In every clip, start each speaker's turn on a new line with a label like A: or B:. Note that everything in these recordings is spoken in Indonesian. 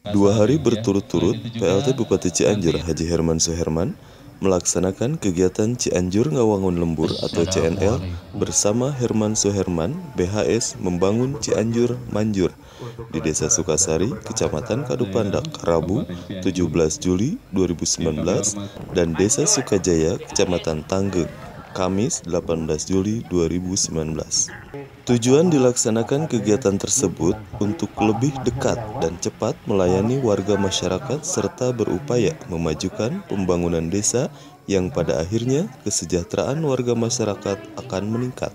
A: 2 hari berturut-turut, PLT Bupati Cianjur Haji Herman Suherman melaksanakan kegiatan Cianjur Ngawangun Lembur atau CNL bersama Herman Suherman, BHS membangun Cianjur Manjur di Desa Sukasari, Kecamatan Kadupandak, Rabu 17 Juli 2019 dan Desa Sukajaya, Kecamatan Tanggeng, Kamis 18 Juli 2019. Tujuan dilaksanakan kegiatan tersebut untuk lebih dekat dan cepat melayani warga masyarakat serta berupaya memajukan pembangunan desa yang pada akhirnya kesejahteraan warga masyarakat akan meningkat.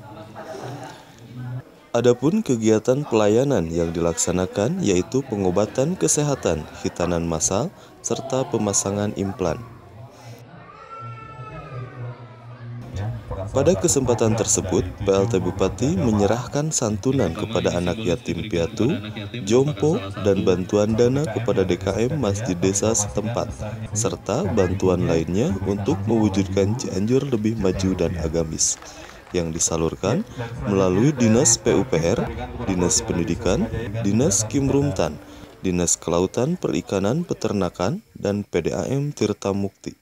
A: Adapun kegiatan pelayanan yang dilaksanakan yaitu pengobatan kesehatan, khitanan massal, serta pemasangan implan. Pada kesempatan tersebut, PLT Bupati menyerahkan santunan kepada anak yatim piatu, jompo, dan bantuan dana kepada DKM Masjid Desa setempat, serta bantuan lainnya untuk mewujudkan Cianjur lebih maju dan agamis, yang disalurkan melalui Dinas PUPR, Dinas Pendidikan, Dinas Kimrumtan, Dinas Kelautan Perikanan Peternakan, dan PDAM Tirta Mukti.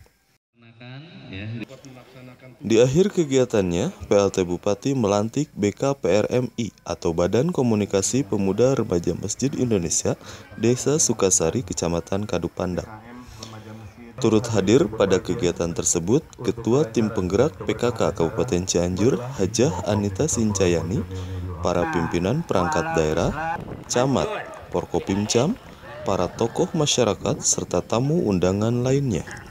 A: Di akhir kegiatannya, PLT Bupati melantik BKPRMI atau Badan Komunikasi Pemuda Remaja Masjid Indonesia Desa Sukasari, Kecamatan Kadupandak. Turut hadir pada kegiatan tersebut Ketua Tim Penggerak PKK Kabupaten Cianjur Hajah Anita Sincayani, para pimpinan perangkat daerah, camat, Porkopimcam, para tokoh masyarakat, serta tamu undangan lainnya.